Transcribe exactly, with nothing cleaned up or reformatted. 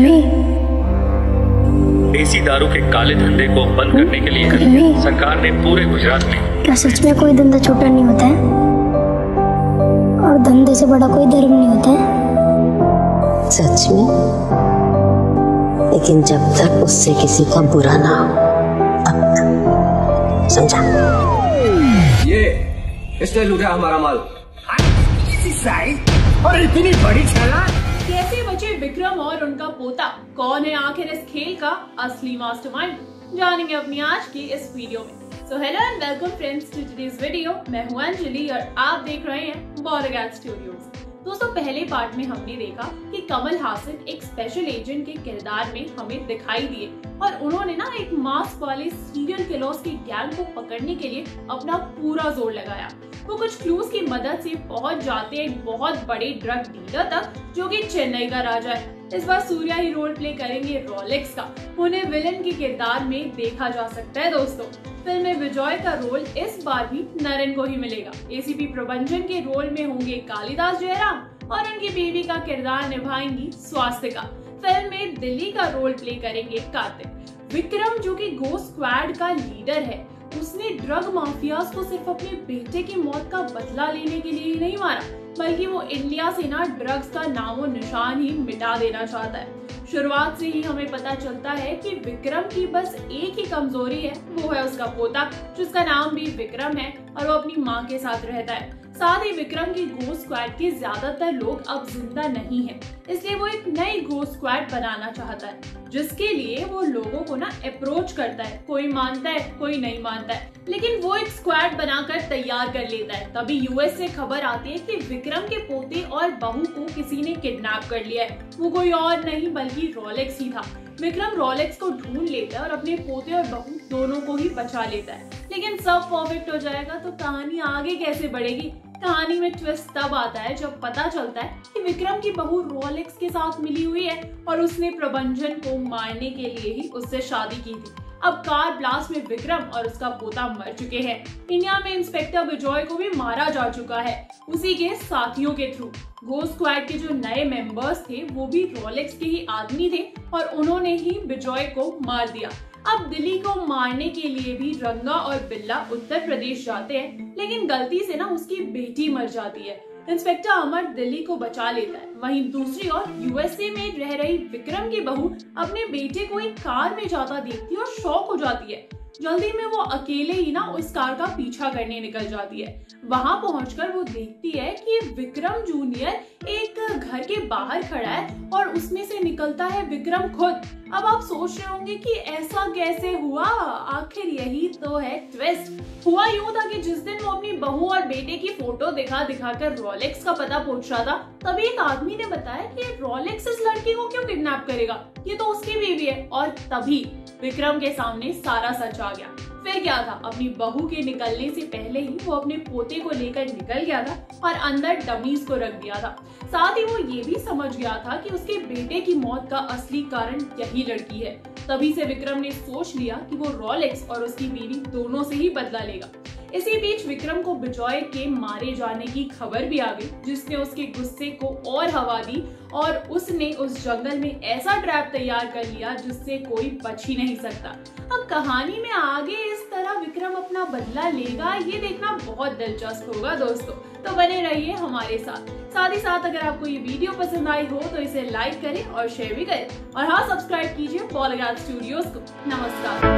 Mummy, देसी दारू के काले धंधे को बंद करने के लिए सरकार ने पूरे गुजरात में। क्या सच में कोई धंधा छोटा नहीं होता है और धंधे से बड़ा कोई धर्म नहीं होता है? सच में, लेकिन जब तक उससे किसी का बुरा ना हो, अब तक। समझा? ये इसने लूटा हमारा माल। और इतनी बड़ी छला। कैसे बचे विक्रम और उनका पोता? कौन है आखिर इस खेल का असली मास्टरमाइंड? जानेंगे अपनी आज की इस वीडियो में। So hello and welcome friends to today's video. मैं हूं अंजलि और आप देख रहे हैं बॉलीवुड स्टूडियोज। दोस्तों, पहले पार्ट में हमने देखा कि कमल हासन एक स्पेशल एजेंट के किरदार में हमें दिखाई दिए और उन्होंने ना एक मास्क वाले सीरियल किलर्स की गैंग को पकड़ने के लिए अपना पूरा जोर लगाया। वो कुछ क्लूज की मदद से पहुंच जाते हैं एक बहुत बड़े ड्रग डीलर तक, जो कि चेन्नई का राजा है। इस बार सूर्या ही रोल प्ले करेंगे रोलेक्स का। उन्हें विलन के किरदार में देखा जा सकता है। दोस्तों, फिल्म में विजय का रोल इस बार भी नरेन को ही मिलेगा। एसीपी प्रबंधन के रोल में होंगे कालिदास जयराम और उनकी बीवी का किरदार निभाएंगी स्वास्तिका। फिल्म में दिल्ली का रोल प्ले करेंगे कार्तिक। विक्रम, जो कि गोस्ट स्क्वाड का लीडर है, उसने ड्रग माफियाज को सिर्फ अपने बेटे की मौत का बदला लेने के लिए ही नहीं मारा, बल्कि वो इंडिया से ना ड्रग्स का नामो निशान ही मिटा देना चाहता है। शुरुआत से ही हमें पता चलता है कि विक्रम की बस एक ही कमजोरी है, वो है उसका पोता, जिसका नाम भी विक्रम है और वो अपनी माँ के साथ रहता है। साथ ही विक्रम की गोस्ट स्क्वाड के ज्यादातर लोग अब जिंदा नहीं हैं, इसलिए वो एक नई गोस्ट स्क्वाड बनाना चाहता है, जिसके लिए वो लोगों को ना अप्रोच करता है। कोई मानता है, कोई नहीं मानता है, लेकिन वो एक स्क्वाड बनाकर तैयार कर लेता है। तभी यूएस से खबर आती है कि विक्रम के पोते और बहू को किसी ने किडनैप कर लिया है। वो कोई और नहीं बल्कि रोलेक्स ही था। विक्रम रोलेक्स को ढूंढ लेता है और अपने पोते और बहू दोनों को ही बचा लेता है। लेकिन सब परफेक्ट हो जाएगा तो कहानी आगे कैसे बढ़ेगी? कहानी में ट्विस्ट तब आता है जब पता चलता है कि विक्रम की बहू रोलेक्स के साथ मिली हुई है और उसने प्रबंधन को मारने के लिए ही उससे शादी की थी। अब कार ब्लास्ट में विक्रम और उसका पोता मर चुके हैं। इंडिया में इंस्पेक्टर विजय को भी मारा जा चुका है, उसी के साथियों के थ्रू। गोस्ट स्क्वाड के जो नए मेंबर्स थे वो भी रोलेक्स के ही आदमी थे और उन्होंने ही विजय को मार दिया। अब दिल्ली को मारने के लिए भी रंगा और बिल्ला उत्तर प्रदेश जाते हैं, लेकिन गलती से ना उसकी बेटी मर जाती है। इंस्पेक्टर अमर दिल्ली को बचा लेता है। वहीं दूसरी ओर यूएसए में रह रही विक्रम की बहू अपने बेटे को एक कार में जाता देखती है और शॉक हो जाती है। जल्दी में वो अकेले ही ना उस कार का पीछा करने निकल जाती है। वहां पहुंचकर वो देखती है कि विक्रम जूनियर एक घर के बाहर खड़ा है और उसमें से निकलता है विक्रम खुद। अब आप सोच रहे होंगे कि ऐसा कैसे हुआ? आखिर यही तो है ट्विस्ट। हुआ यूं था कि जिस दिन वो अपनी बहू और बेटे की फोटो दिखा दिखाकर रोलेक्स का पता पूछ रहा था, तभी एक आदमी ने बताया कि रोलेक्स इस लड़की को क्यों किडनैप करेगा, ये तो उसकी बीवी है। और तभी विक्रम के सामने सारा सच आ गया। फिर क्या था, अपनी बहू के निकलने से पहले ही वो अपने पोते को लेकर निकल गया था और अंदर डमीज को रख दिया था। साथ ही वो ये भी समझ गया था कि उसके बेटे की मौत का असली कारण यही लड़की है। तभी से विक्रम ने सोच लिया कि वो रोलेक्स और उसकी बीवी दोनों से ही बदला लेगा। इसी बीच विक्रम को विजय के मारे जाने की खबर भी आ गई, जिसने उसके गुस्से को और हवा दी और उसने उस जंगल में ऐसा ट्रैप तैयार कर लिया जिससे कोई बच ही नहीं सकता। अब कहानी में आगे इस तरह विक्रम अपना बदला लेगा, ये देखना बहुत दिलचस्प होगा दोस्तों। तो बने रहिए हमारे साथ। साथ ही साथ अगर आपको ये वीडियो पसंद आई हो तो इसे लाइक करें और शेयर भी करें और हाँ, सब्सक्राइब कीजिए बॉलीवुड स्टूडियोज को। नमस्कार।